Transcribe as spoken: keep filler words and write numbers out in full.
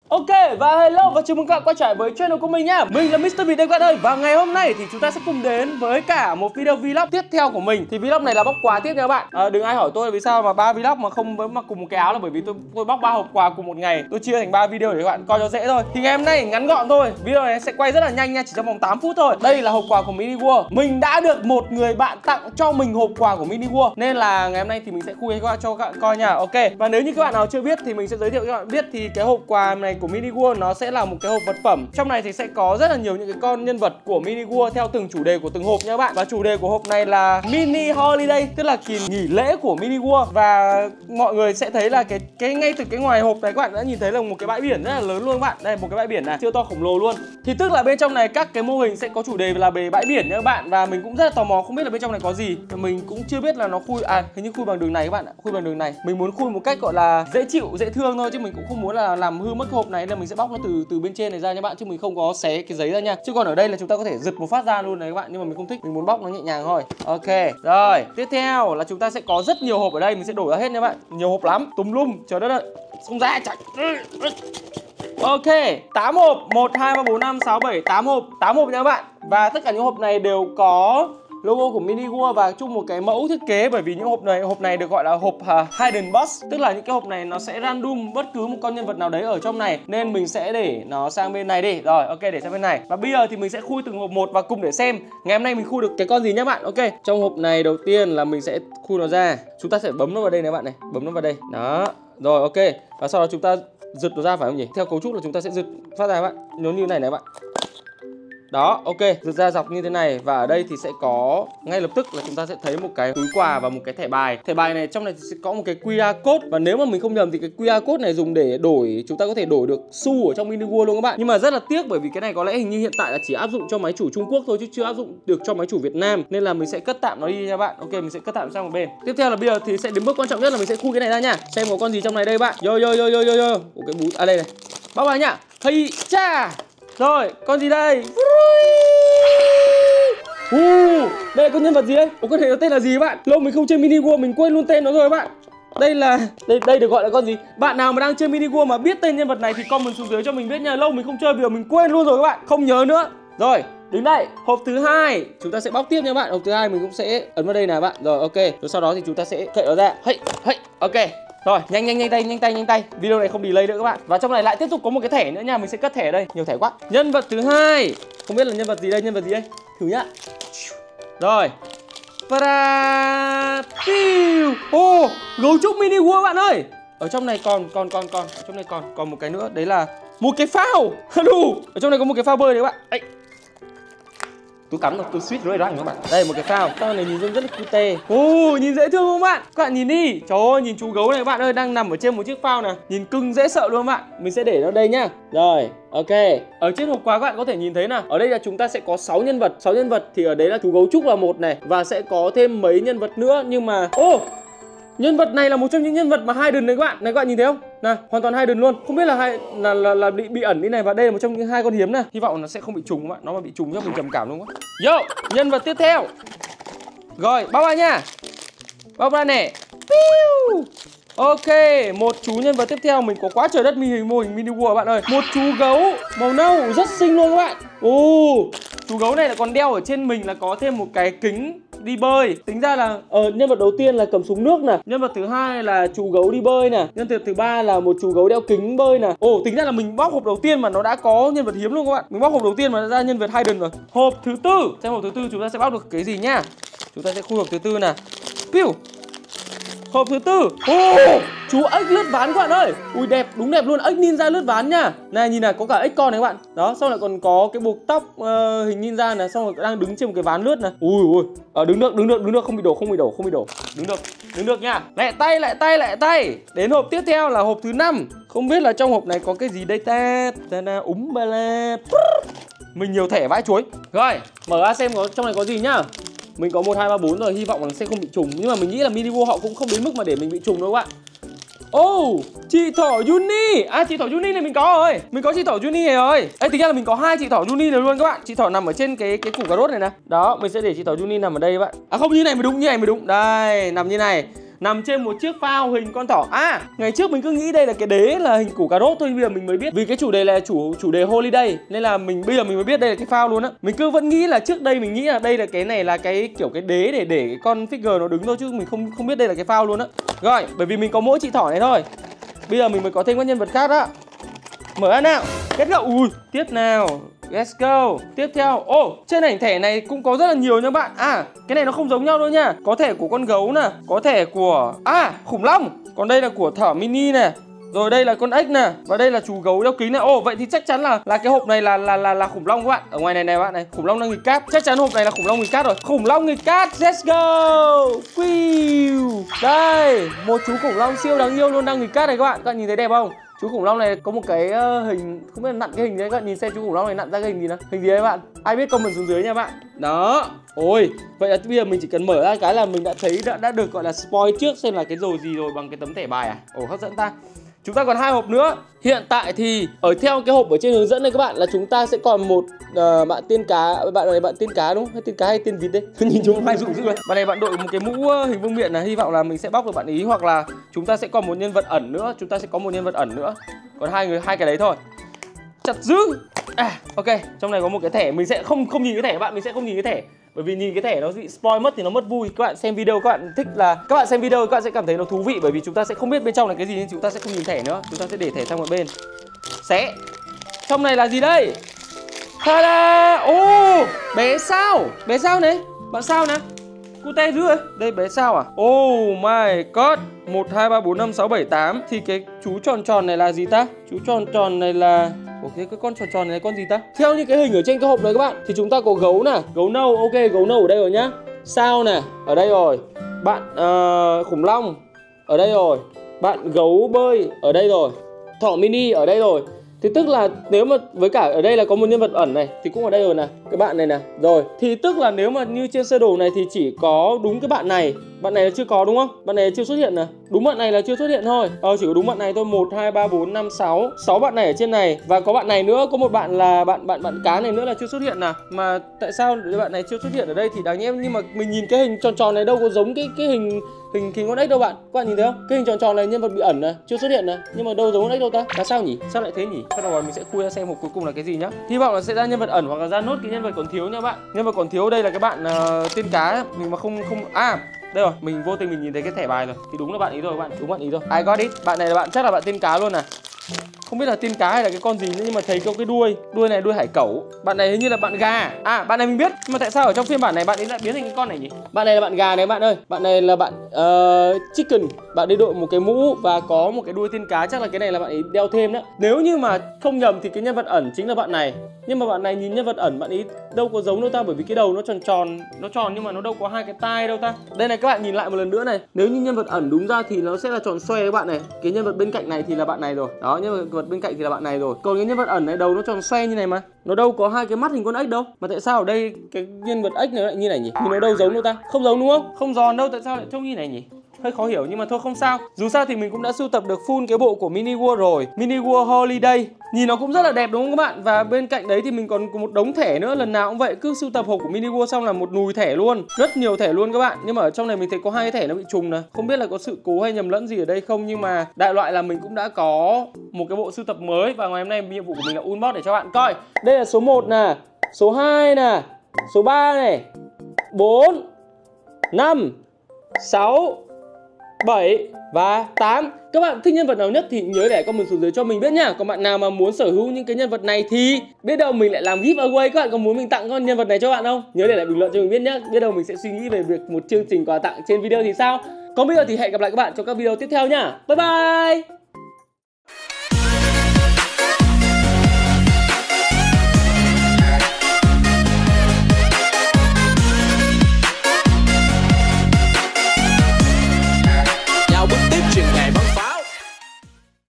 Ok và hello và chào mừng các bạn quay trở lại với channel của mình nhá. Mình là mít tơ Vịt đây các bạn ơi. Và ngày hôm nay thì chúng ta sẽ cùng đến với cả một video vlog tiếp theo của mình. Thì vlog này là bóc quà tiếp nha các bạn. à, Đừng ai hỏi tôi vì sao mà ba vlog mà không với mặc cùng một cái áo, là bởi vì tôi tôi bóc ba hộp quà cùng một ngày. Tôi chia thành ba video để các bạn coi cho dễ thôi. Thì ngày hôm nay ngắn gọn thôi. Video này sẽ quay rất là nhanh nha, chỉ trong vòng tám phút thôi. Đây là hộp quà của Mini World. Mình đã được một người bạn tặng cho mình hộp quà của Mini World, nên là ngày hôm nay thì mình sẽ khui qua cho các bạn coi nha. Ok. Và nếu như các bạn nào chưa biết thì mình sẽ giới thiệu cho các bạn biết. Thì cái hộp quà này của Mini World nó sẽ là một cái hộp vật phẩm. Trong này thì sẽ có rất là nhiều những cái con nhân vật của Mini World theo từng chủ đề của từng hộp nha các bạn. Và chủ đề của hộp này là Mini Holiday, tức là kỳ nghỉ lễ của Mini World. Và mọi người sẽ thấy là cái cái ngay từ cái ngoài hộp này các bạn đã nhìn thấy là một cái bãi biển rất là lớn luôn các bạn. Đây, một cái bãi biển này siêu to khổng lồ luôn. Thì tức là bên trong này các cái mô hình sẽ có chủ đề là về bãi biển nha các bạn. Và mình cũng rất là tò mò không biết là bên trong này có gì. Mình cũng chưa biết là nó khui à hình như khui bằng đường này các bạn ạ. Khui bằng đường này. Mình muốn khui một cách gọi là dễ chịu, dễ thương thôi, chứ mình cũng không muốn là làm hư mất cái hộp này, nên mình sẽ bóc nó từ từ bên trên này ra nha bạn, chứ mình không có xé cái giấy ra nha. Chứ còn ở đây là chúng ta có thể giật một phát ra luôn này các bạn, nhưng mà mình không thích, mình muốn bóc nó nhẹ nhàng thôi. Ok, rồi tiếp theo là chúng ta sẽ có rất nhiều hộp ở đây, mình sẽ đổ ra hết nha bạn. Nhiều hộp lắm, tùm lum, chờ đất ơi, không ra chạy. Ok, tám hộp, một, hai, ba, bốn, năm, sáu, bảy, tám hộp, tám hộp nha các bạn. Và tất cả những hộp này đều có logo của Mini World và chung một cái mẫu thiết kế, bởi vì những hộp này hộp này được gọi là hộp uh, Hidden Box, tức là những cái hộp này nó sẽ random bất cứ một con nhân vật nào đấy ở trong này, nên mình sẽ để nó sang bên này đi. Rồi, ok, để sang bên này. Và bây giờ thì mình sẽ khui từng hộp một và cùng để xem ngày hôm nay mình khui được cái con gì nhá bạn. Ok, trong hộp này đầu tiên là mình sẽ khui nó ra. Chúng ta sẽ bấm nó vào đây này bạn này, bấm nó vào đây. Đó, rồi ok. Và sau đó chúng ta giật nó ra phải không nhỉ? Theo cấu trúc là chúng ta sẽ giật phát ra các bạn, nó như này này bạn. Đó, ok, giật ra dọc như thế này. Và ở đây thì sẽ có, ngay lập tức là chúng ta sẽ thấy một cái túi quà và một cái thẻ bài. Thẻ bài này trong này thì sẽ có một cái quy rờ code. Và nếu mà mình không nhầm thì cái quy rờ code này dùng để đổi, chúng ta có thể đổi được xu ở trong Mini World luôn các bạn. Nhưng mà rất là tiếc bởi vì cái này có lẽ hình như hiện tại là chỉ áp dụng cho máy chủ Trung Quốc thôi, chứ chưa áp dụng được cho máy chủ Việt Nam. Nên là mình sẽ cất tạm nó đi nha bạn. Ok, mình sẽ cất tạm sang một bên. Tiếp theo là bây giờ thì sẽ đến bước quan trọng nhất là mình sẽ khui cái này ra nha. Xem có con gì trong này đây bạn. Yo yo yo yo yo yo. Ủa, cái bút, à đây này. Bóc vào nhá. Hey cha. Rồi, con gì đây? Uh, đây là con nhân vật gì đây? Ủa, con này nó tên là gì các bạn? Lâu mình không chơi Mini World, mình quên luôn tên nó rồi các bạn. Đây là, đây, đây được gọi là con gì? Bạn nào mà đang chơi Mini World mà biết tên nhân vật này thì comment xuống dưới cho mình biết nha. Lâu mình không chơi, bây giờ mình quên luôn rồi các bạn, không nhớ nữa. Rồi, đứng đây, hộp thứ hai chúng ta sẽ bóc tiếp nha bạn. Hộp thứ hai mình cũng sẽ ấn vào đây này bạn. Rồi, ok, rồi sau đó thì chúng ta sẽ cậy nó ra. Hey, hey, ok. Rồi, nhanh nhanh nhanh tay, nhanh tay, nhanh tay. Video này không delay nữa các bạn. Và trong này lại tiếp tục có một cái thẻ nữa nha, mình sẽ cất thẻ ở đây, nhiều thẻ quá. Nhân vật thứ hai, không biết là nhân vật gì đây, nhân vật gì đây? Thử nhá. Rồi. Ô, oh, gấu trúc Mini World bạn ơi. Ở trong này còn còn còn còn ở trong này còn còn một cái nữa, đấy là một cái phao. Đủ. Ở trong này có một cái phao bơi đấy các bạn. Đấy. Tôi cắm rồi, tôi suýt rồi đó các bạn. Đây một cái phao, phao này nhìn rất là cute. Ồ, oh, nhìn dễ thương không bạn? Các bạn nhìn đi. Trời ơi, nhìn chú gấu này các bạn ơi, đang nằm ở trên một chiếc phao này. Nhìn cưng dễ sợ luôn các bạn. Mình sẽ để nó đây nhá. Rồi, ok. Ở trên hộp quà các bạn có thể nhìn thấy nào. Ở đây là chúng ta sẽ có sáu nhân vật. sáu nhân vật thì ở đấy là chú gấu trúc là một này. Và sẽ có thêm mấy nhân vật nữa. Nhưng mà, ô oh, nhân vật này là một trong những nhân vật mà hidden đấy các bạn. Này các bạn nhìn thấy không? Nào, hoàn toàn hidden luôn. Không biết là hai là là, là bị bị ẩn đi này, và đây là một trong những hai con hiếm này. Hy vọng nó sẽ không bị trùng các bạn. Nó mà bị trùng chắc mình trầm cảm luôn quá. Yo, nhân vật tiếp theo. Rồi, bóc ra nha. Bóc ra nè. Ok, một chú nhân vật tiếp theo. Mình có quá trời đất mô hình mô hình Mini World bạn ơi. Một chú gấu màu nâu rất xinh luôn các bạn. Ồ, chú gấu này là còn đeo ở trên mình là có thêm một cái kính đi bơi. Tính ra là ờ, nhân vật đầu tiên là cầm súng nước nè. Nhân vật thứ hai là chú gấu đi bơi nè. Nhân vật thứ ba là một chú gấu đeo kính bơi nè. Ồ, tính ra là mình bóc hộp đầu tiên mà nó đã có nhân vật hiếm luôn các bạn. Mình bóc hộp đầu tiên mà đã ra nhân vật hidden rồi. Hộp thứ tư, xem hộp thứ tư chúng ta sẽ bóc được cái gì nhá. Chúng ta sẽ khui hộp thứ tư nè. Piu. Hộp thứ tư. Oh, chú ếch lướt ván các bạn ơi. Ui đẹp, đúng đẹp luôn, ếch ninja lướt ván nha. Này nhìn này, có cả ếch con này các bạn. Đó, xong lại còn có cái buộc tóc uh, hình ninja này, xong rồi đang đứng trên một cái ván lướt này. Ui ui. Ờ, đứng được, đứng được, đứng được, không bị đổ, không bị đổ, không bị đổ. Đứng được, đứng được nha. Lẹ tay, lẹ tay, lẹ tay. Đến hộp tiếp theo là hộp thứ năm. Không biết là trong hộp này có cái gì đây ta. Ta na úm ba la. Mình nhiều thẻ vãi chuối. Rồi, mở ra xem có trong này có gì nhá. Mình có một, hai, ba, bốn rồi, hy vọng là sẽ không bị trùng. Nhưng mà mình nghĩ là Mini World họ cũng không đến mức mà để mình bị trùng đâu các bạn. Ô, oh, chị thỏ Uni. À, chị thỏ Uni này mình có rồi. Mình có chị thỏ Uni này rồi. Ê, tính ra là mình có hai chị thỏ Uni này luôn các bạn. Chị thỏ nằm ở trên cái cái củ cà rốt này nè. Đó, mình sẽ để chị thỏ Uni nằm ở đây các bạn. À không, như này mới đúng, như này mới đúng. Đây, nằm như này. nằm trên một chiếc phao hình con thỏ. À, ngày trước mình cứ nghĩ đây là cái đế là hình củ cà rốt thôi, bây giờ mình mới biết. Vì cái chủ đề là chủ chủ đề holiday nên là mình bây giờ mình mới biết đây là cái phao luôn á. Mình cứ vẫn nghĩ là trước đây mình nghĩ là đây là cái này là cái kiểu cái đế để để cái con figure nó đứng thôi, chứ mình không không biết đây là cái phao luôn á. Rồi, bởi vì mình có mỗi chị thỏ này thôi. Bây giờ mình mới có thêm các nhân vật khác đó. Mở ra nào. Kết hợp. Ui, tiếp nào. Let's go. Tiếp theo. Ồ, oh, trên ảnh thẻ này cũng có rất là nhiều nha bạn. À, cái này nó không giống nhau đâu nha. Có thẻ của con gấu nè, có thẻ của à, khủng long. Còn đây là của thỏ mini nè. Rồi đây là con ếch nè, và đây là chú gấu đeo kính này. Ồ, oh, vậy thì chắc chắn là là cái hộp này là là là là khủng long các bạn. Ở ngoài này này bạn này, khủng long đang nghịch cát. Chắc chắn hộp này là khủng long nghịch cát rồi. Khủng long nghịch cát. Let's go. Wiu. Đây, một chú khủng long siêu đáng yêu luôn đang nghịch cát này các bạn. Các bạn nhìn thấy đẹp không? Chú khủng long này có một cái uh, hình, không biết là nặn cái hình đấy, các bạn nhìn xem chú khủng long này nặn ra cái hình gì nào. Hình gì đấy bạn? Ai biết comment xuống dưới nha bạn. Đó. Ôi, vậy là bây giờ mình chỉ cần mở ra cái là mình đã thấy đã, đã được gọi là spoil trước xem là cái rồi gì rồi bằng cái tấm thẻ bài à. Ồ, hấp dẫn ta. Chúng ta còn hai hộp nữa. Hiện tại thì ở theo cái hộp ở trên hướng dẫn này các bạn là chúng ta sẽ còn một uh, bạn tiên cá, bạn này bạn tiên cá đúng không? Hay tiên cá hay tiên vịt đấy. Nhìn chúng hay dụ dữ rồi. Bạn này bạn đội một cái mũ hình vương miện này, hy vọng là mình sẽ bóc được bạn ý, hoặc là chúng ta sẽ còn một nhân vật ẩn nữa, chúng ta sẽ có một nhân vật ẩn nữa. Còn hai người hai cái đấy thôi. Chặt dữ. À, ok, trong này có một cái thẻ, mình sẽ không không nhìn cái thẻ các bạn, mình sẽ không nhìn cái thẻ. Bởi vì nhìn cái thẻ nó bị spoil mất thì nó mất vui. Các bạn xem video các bạn thích là các bạn xem video các bạn sẽ cảm thấy nó thú vị, bởi vì chúng ta sẽ không biết bên trong là cái gì nên chúng ta sẽ không nhìn thẻ nữa. Chúng ta sẽ để thẻ sang một bên. Xé. Trong này là gì đây? Ta-da! Ô, oh, bé sao? Bé sao này? Bạn sao nè? Cute dữ rồi. Đây bé sao à? Oh my god. một hai ba bốn năm sáu bảy tám. Thì cái chú tròn tròn này là gì ta? Chú tròn tròn này là ok, cái con tròn tròn này là con gì ta? Theo như cái hình ở trên cái hộp đấy các bạn thì chúng ta có gấu nè, gấu nâu, ok, gấu nâu ở đây rồi nhá. Sao nè, ở đây rồi. Bạn uh, khủng long ở đây rồi. Bạn gấu bơi ở đây rồi. Thỏ mini ở đây rồi. Thì tức là nếu mà với cả ở đây là có một nhân vật ẩn này thì cũng ở đây rồi nè, cái bạn này nè. Rồi, thì tức là nếu mà như trên sơ đồ này thì chỉ có đúng cái bạn này. Bạn này là chưa có đúng không? Bạn này chưa xuất hiện nè. Đúng bạn này là chưa xuất hiện thôi. Ờ, chỉ có đúng bạn này thôi. Một hai ba bốn năm sáu. sáu bạn này ở trên này. Và có bạn này nữa, có một bạn là bạn bạn bạn cá này nữa là chưa xuất hiện nè. Mà tại sao bạn này chưa xuất hiện ở đây thì đáng nhẽ, nhưng mà mình nhìn cái hình tròn tròn này đâu có giống cái cái hình hình hình con ếch đâu bạn. Các bạn nhìn thấy không? Cái hình tròn tròn này nhân vật bị ẩn này, chưa xuất hiện này, nhưng mà đâu giống con ếch đâu ta? Là sao nhỉ? Sao lại thế nhỉ? Bắt đầu mình sẽ khui ra xem hộp cuối cùng là cái gì nhá. Hy vọng là sẽ ra nhân vật ẩn hoặc là ra nốt cái nhân vật còn thiếu nha bạn. Nhân vật còn thiếu đây là cái bạn uh, tiên cá. Mình mà không không à đây rồi, mình vô tình mình nhìn thấy cái thẻ bài rồi. Thì đúng là bạn ý rồi các bạn, đúng bạn ý rồi. I got it. Bạn này là bạn chắc là bạn tiên cá luôn à. Không biết là tiên cá hay là cái con gì nữa, nhưng mà thấy có cái đuôi. Đuôi này đuôi hải cẩu. Bạn này hình như là bạn gà. À, bạn này mình biết. Nhưng mà tại sao ở trong phiên bản này bạn ấy lại biến thành cái con này nhỉ? Bạn này là bạn gà này bạn ơi. Bạn này là bạn uh, chicken. Bạn ấy đội một cái mũ và có một cái đuôi tiên cá. Chắc là cái này là bạn ấy đeo thêm đó. Nếu như mà không nhầm thì cái nhân vật ẩn chính là bạn này. Nhưng mà bạn này nhìn nhân vật ẩn bạn ấy đâu có giống đâu ta, bởi vì cái đầu nó tròn tròn, nó tròn nhưng mà nó đâu có hai cái tai đâu ta. Đây này, các bạn nhìn lại một lần nữa này. Nếu như nhân vật ẩn đúng ra thì nó sẽ là tròn xoe các bạn này. Cái nhân vật bên cạnh này thì là bạn này rồi. Đó, nhân vật bên cạnh thì là bạn này rồi. Còn cái nhân vật ẩn này đầu nó tròn xoe như này mà. Nó đâu có hai cái mắt hình con ếch đâu. Mà tại sao ở đây cái nhân vật ếch này lại như này nhỉ? Thì nó đâu giống đâu ta? Không giống đúng không? Không giòn đâu, tại sao lại trông như này nhỉ? Hơi khó hiểu nhưng mà thôi không sao. Dù sao thì mình cũng đã sưu tập được full cái bộ của Mini World rồi. Mini World Holiday. Nhìn nó cũng rất là đẹp đúng không các bạn? Và bên cạnh đấy thì mình còn có một đống thẻ nữa. Lần nào cũng vậy, cứ sưu tập hộp của Mini World xong là một nùi thẻ luôn. Rất nhiều thẻ luôn các bạn. Nhưng mà ở trong này mình thấy có hai cái thẻ nó bị trùng nè. Không biết là có sự cố hay nhầm lẫn gì ở đây không. Nhưng mà đại loại là mình cũng đã có một cái bộ sưu tập mới. Và ngày hôm nay nhiệm vụ của mình là unbox để cho bạn coi. Đây là số một nè, số hai nè, số ba này, bốn, năm, sáu, bảy và tám. Các bạn thích nhân vật nào nhất thì nhớ để comment xuống dưới cho mình biết nhá. Còn bạn nào mà muốn sở hữu những cái nhân vật này thì biết đâu mình lại làm giveaway. Các bạn có muốn mình tặng con nhân vật này cho bạn không? Nhớ để lại bình luận cho mình biết nhá. Biết đâu mình sẽ suy nghĩ về việc một chương trình quà tặng trên video thì sao. Còn bây giờ thì hẹn gặp lại các bạn trong các video tiếp theo nhá. Bye bye.